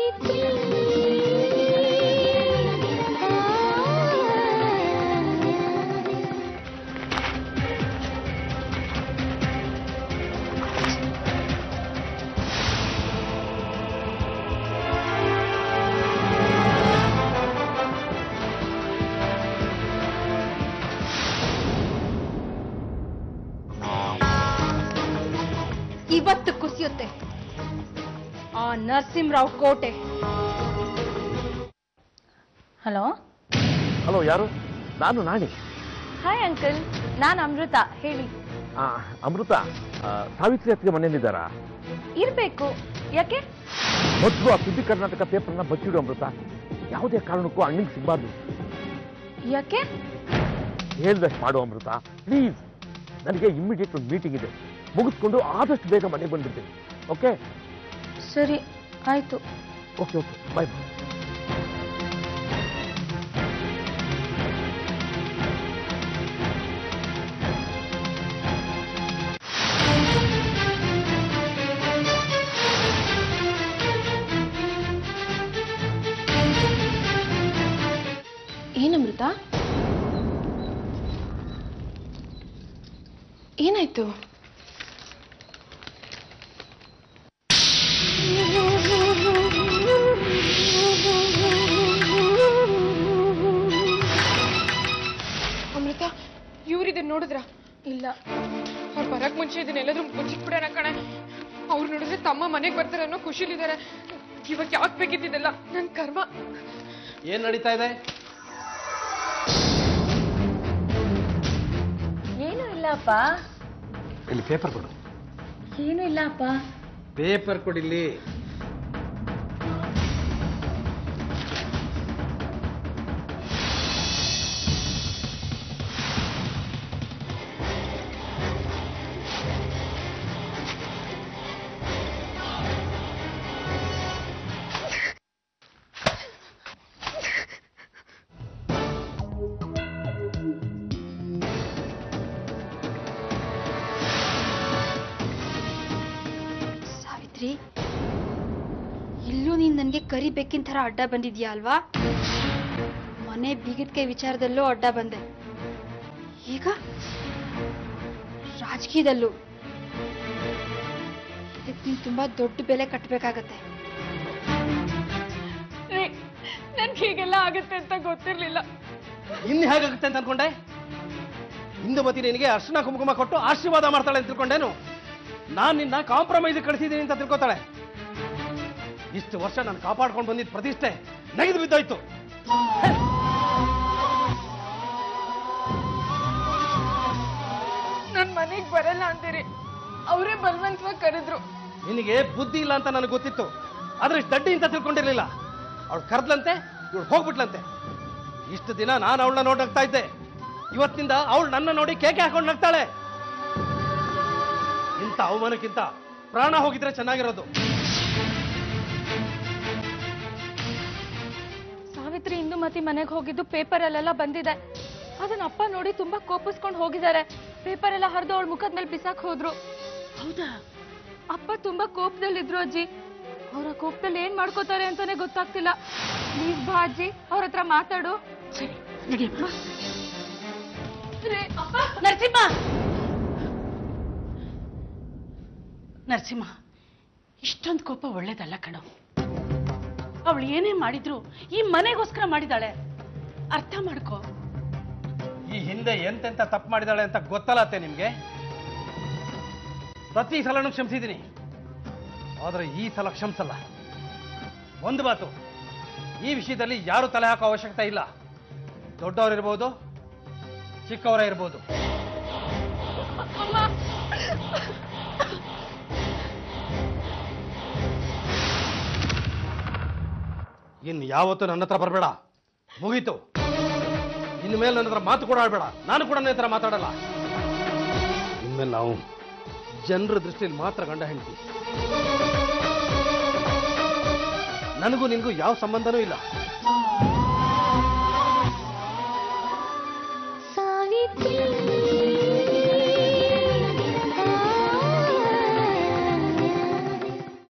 ಇವತ್ತು ಕುಸಿಯುತ್ತೆ ಆ ನರಸಿಂಹರಾವ್ ಕೋಟೆ. ಹಲೋ ಹಲೋ, ಯಾರು? ನಾನು ನಾಣಿ. ಹಾಯ್ ಅಂಕಲ್, ನಾನು ಅಮೃತ. ಹೇಳಿ. ಅಮೃತ, ಸಾವಿತ್ರಿ ಅತ್ತಿಗೆ ಮನೆಯಲ್ಲಿದ್ದಾರಾ? ಇರ್ಬೇಕು. ಯಾಕೆ? ಮೊದಲು ಆ ಸುದ್ದಿ ಕರ್ನಾಟಕ ಪೇಪರ್ನ ಬಚ್ಚಿಡು ಅಮೃತ. ಯಾವುದೇ ಕಾರಣಕ್ಕೂ ಅಣ್ಣಿಗೆ ಸಿಗಬಾರ್ದು. ಯಾಕೆ? ಹೇಳ್ದಷ್ಟು ಮಾಡು ಅಮೃತ, ಪ್ಲೀಸ್. ನನಗೆ ಇಮ್ಮಿಡಿಯೇಟ್ ಒಂದು ಮೀಟಿಂಗ್ ಇದೆ, ಮುಗಿಸ್ಕೊಂಡು ಆದಷ್ಟು ಬೇಗ ಮನೆಗೆ ಬಂದ್ಬಿಡ್ತೀನಿ. ಓಕೆ? ಸರಿ, ಆಯ್ತು. ಓಕೆ ಓಕೆ, ಬಾಯ್ ಬಾಯ್. ಏನಮೃತ, ಏನಾಯ್ತು? ಅಮೃತ, ಇವ್ರಿದೆ ನೋಡಿದ್ರ? ಇಲ್ಲ, ಅವ್ರು ಬರಕ್ ಮುಂಚೆ ಇದನ್ನೆಲ್ಲದ್ರೂ ಮುಚ್ಚಿಟ್ಬಿಡೋಣ ಕಣೆ. ಅವ್ರು ನೋಡಿದ್ರೆ ತಮ್ಮ ಮನೆಗೆ ಬರ್ತಾರೆ ಅನ್ನೋ ಖುಷಿಲಿದ್ದಾರೆ. ಇವಾಗ ಯಾಕೆ ಬೇಕಿದ್ದಿದ್ದಲ್ಲ, ನನ್ ಕರ್ಮ. ಏನ್ ನಡೀತಾ ಇದೆ? ಏನು ಇಲ್ಲಪ್ಪ. ಇಲ್ಲಿ ಪೇಪರ್ ಕೊಡು. ಏನು ಇಲ್ಲಪ್ಪ. ಪೇಪರ್ ಕೊಡಿಲ್ಲಿ. ಇಲ್ಲೂ ನೀನ್ ನನ್ಗೆ ಕರಿಬೇಕಿನ ತರ ಅಡ್ಡ ಬಂದಿದ್ಯಾ ಅಲ್ವಾ? ಮನೆ ಬೀಗದ ಕೈ ವಿಚಾರದಲ್ಲೂ ಅಡ್ಡ ಬಂದೆ, ಈಗ ರಾಜಕೀಯದಲ್ಲೂ. ಇದಕ್ಕೆ ನೀನ್ ತುಂಬಾ ದೊಡ್ಡ ಬೆಲೆ ಕಟ್ಟಬೇಕಾಗತ್ತೆ. ನನ್ಗೆ ಹೀಗೆಲ್ಲ ಆಗತ್ತೆ ಅಂತ ಗೊತ್ತಿರ್ಲಿಲ್ಲ. ಇನ್ನು ಹೇಗಾಗುತ್ತೆ ಅಂತ ಅನ್ಕೊಂಡೆ? ಇಂದುಮತಿ ನಿನಗೆ ಅರ್ಶನ ಕುಂಕುಮ ಕೊಟ್ಟು ಆಶೀರ್ವಾದ ಮಾಡ್ತಾಳೆ ಅಂತ ತಿಳ್ಕೊಂಡೇನು? ನಾನು ನಿನ್ನ ಕಾಂಪ್ರಮೈಸ್ ಕಳಿಸಿದ್ದೀನಿ ಅಂತ ತಿಳ್ಕೊತಾಳೆ. ಇಷ್ಟು ವರ್ಷ ನಾನು ಕಾಪಾಡ್ಕೊಂಡು ಬಂದಿದ್ದ ಪ್ರತಿಷ್ಠೆ ನೆಗೆದು ಬಿದ್ದೋಯ್ತು. ನನ್ ಮನೆಗ್ ಬರಲ್ಲ ಅಂತೀರಿ, ಅವರೇ ಬಲವಂತವಾಗಿ ಕರೆದ್ರು. ನಿನಗೆ ಬುದ್ಧಿ ಇಲ್ಲ ಅಂತ ನನಗೆ ಗೊತ್ತಿತ್ತು, ಆದ್ರೆ ಇಷ್ಟು ದಡ್ಡಿ ಅಂತ ತಿಳ್ಕೊಂಡಿರ್ಲಿಲ್ಲ. ಅವಳು ಕರೆದ್ಲಂತೆ, ಇವಳು ಹೋಗ್ಬಿಟ್ಲಂತೆ. ಇಷ್ಟು ದಿನ ನಾನು ಅವಳನ್ನ ನೋಡಿ ನಗ್ತಾ ಇದ್ದೆ, ಇವತ್ತಿನಿಂದ ಅವಳು ನನ್ನ ನೋಡಿ ಕೇಕೆ ಹಾಕೊಂಡು ನಗ್ತಾಳೆ. ಇಂಥ ಅವಮಾನಕ್ಕಿಂತ ಪ್ರಾಣ ಹೋಗಿದ್ರೆ ಚೆನ್ನಾಗಿರೋದು. ಸಾವಿತ್ರಿ ಇಂದುಮತಿ ಮನೆಗೆ ಹೋಗಿದ್ದು ಪೇಪರ್ ಅಲ್ಲೆಲ್ಲ ಬಂದಿದೆ. ಅದನ್ನ ಅಪ್ಪ ನೋಡಿ ತುಂಬಾ ಕೋಪಿಸ್ಕೊಂಡು ಹೋಗಿದ್ದಾರೆ. ಪೇಪರ್ ಎಲ್ಲ ಹರಿದು ಅವಳ ಮುಖದ ಮೇಲೆ ಬಿಸಾಕ್ ಹೋದ್ರು. ಹೌದಾ? ಅಪ್ಪ ತುಂಬಾ ಕೋಪದಲ್ಲಿದ್ರು ಅಜ್ಜಿ. ಅವರ ಕೋಪದಲ್ಲಿ ಏನ್ ಮಾಡ್ಕೋತಾರೆ ಅಂತಾನೆ ಗೊತ್ತಾಗ್ತಿಲ್ಲ. ಪ್ಲೀಸ್ ಬಾ ಅಜ್ಜಿ, ಅವ್ರ ಹತ್ರ ಮಾತಾಡು. ಸರಿ, ನಡಿಯಮ್ಮ. ನರಸಿಂಹ, ನರಸಿಂಹ, ಇಷ್ಟೊಂದು ಕೋಪ ಒಳ್ಳೇದಲ್ಲ ಕಣೋ. ಅವಳು ಏನೇ ಮಾಡಿದ್ರು ಈ ಮನೆಗೋಸ್ಕರ ಮಾಡಿದಾಳೆ, ಅರ್ಥ ಮಾಡ್ಕೋ. ಈ ಹಿಂದೆ ಎಂತೆಂತ ತಪ್ಪು ಮಾಡಿದಾಳೆ ಅಂತ ಗೊತ್ತಲ್ಲತ್ತೆ ನಿಮ್ಗೆ. ಪ್ರತಿ ಸಲನೂ ಕ್ಷಮಿಸಿದ್ದೀನಿ, ಆದ್ರೆ ಈ ಸಲ ಕ್ಷಮಿಸಲ್ಲ. ಒಂದು ಮಾತು, ಈ ವಿಷಯದಲ್ಲಿ ಯಾರು ತಲೆ ಹಾಕೋ ಅವಶ್ಯಕತೆ ಇಲ್ಲ. ದೊಡ್ಡವರಿರ್ಬೋದು, ಚಿಕ್ಕವರೇ ಇರ್ಬೋದು. ಇನ್ನು ಯಾವತ್ತೂ ನನ್ನ ಹತ್ರ ಬರಬೇಡ, ಮುಗೀತು. ಇನ್ನು ಮೇಲೆ ನನ್ನ ಹತ್ರ ಮಾತು ಕೂಡ ಆಡಬೇಡ, ನಾನು ಕೂಡ ನನ್ನ ಹತ್ರ ಮಾತಾಡಲ್ಲ. ಇನ್ಮೇಲೆ ನಾವು ಜನರ ದೃಷ್ಟಿಯಲ್ಲಿ ಮಾತ್ರ ಗಂಡ ಹೆಂಡತಿ. ನನಗೂ ನಿನಗೂ ಯಾವ ಸಂಬಂಧನೂ ಇಲ್ಲ.